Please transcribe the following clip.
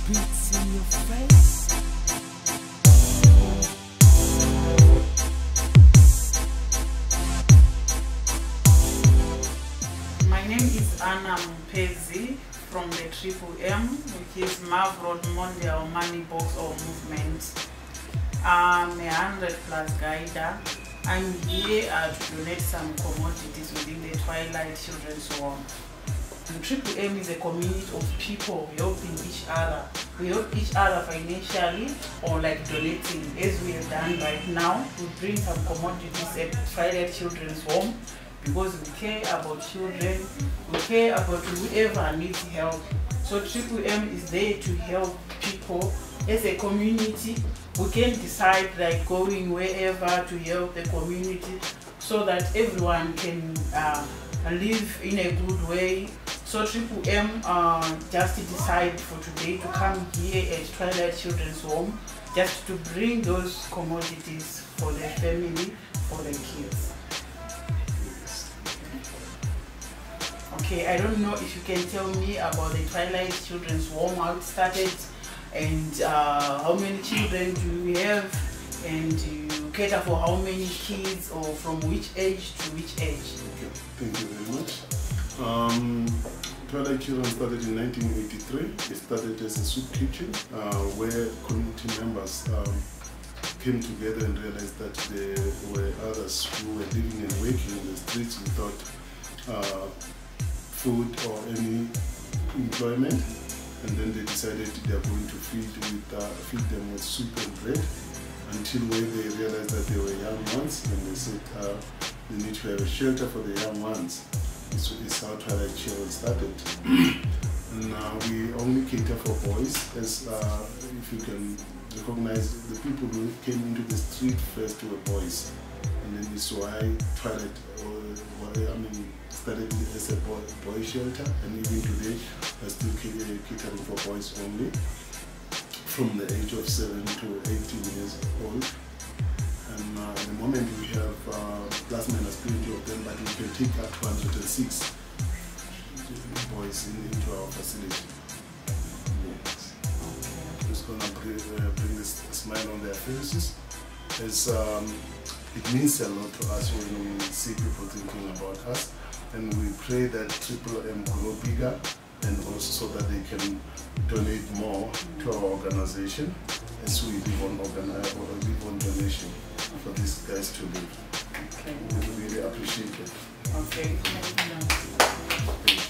beats in your face. My name is Anna Mpezi from the Triple M, which is Mav Road Mondial Money Box or Movement. I'm a 100+ guider. I'm here to donate some commodities within the Twilight Children's Home. The Triple M is a community of people helping each other. We help each other financially or like donating, as we have done right now. We bring some commodities at Twilight Children's Home because we care about children, we care about whoever needs help. So Triple M is there to help people. As a community, we can decide like going wherever to help the community so that everyone can live in a good way. So Triple M just decided for today to come here at Twilight Children's Home just to bring those commodities for their family, for their kids. Okay, I don't know if you can tell me about the Twilight Children's Home, how it started, and how many children do you have, and you cater for how many kids, or from which age to which age? Okay, thank you very much. Twilight Children started in 1983. It started as a soup kitchen where community members came together and realized that there were others who were living and working in the streets without food or any employment, and then they decided they are going to feed them with soup and bread until when they realized that they were young ones, and they said they need to have a shelter for the young ones. This is how Twilight Children started. And we only cater for boys, as if you can recognize the people who came into the street first were boys, and then this is why Twilight started as a boy shelter, and even today we're still catering for boys only from the age of 7 to 18 years old. And at the moment we have plus minus 20 of them, but we can take up to 106 boys into our facility. Yes. I'm just going to bring this smile on their faces, as it means a lot to us when we see people thinking about us, and we pray that Triple M grow bigger, and also so that they can donate more to our organization as we live on donation for these guys to live. Okay. We really appreciate it. Okay. Thank you.